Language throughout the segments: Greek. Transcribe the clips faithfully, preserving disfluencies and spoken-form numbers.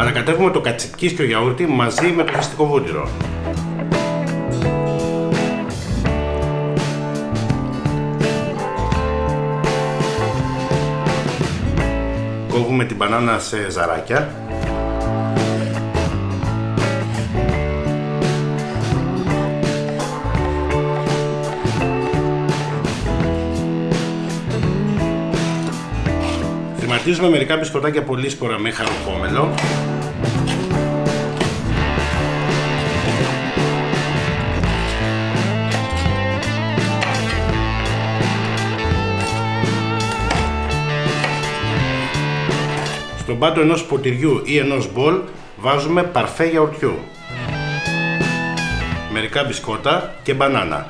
Ανακατεύουμε το κατσικίσκιο γιαούρτι μαζί με το φυστικό βούτυρο. Κόβουμε την μπανάνα σε ζαράκια. Χρηματίζουμε μερικά μπισκοτάκια πολύσπορα με χαροπόμελο. Στον πάτο ενός ποτηριού ή ενός μπολ βάζουμε παρφέ γιαουρτιού, μερικά μπισκότα και μπανάνα.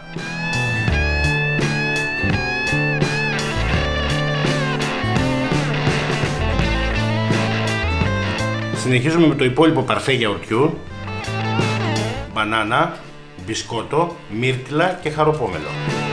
Συνεχίζουμε με το υπόλοιπο παρφέ γιαουρτιού, μπανάνα, μπισκότο, μύρτιλα και χαροπόμελο.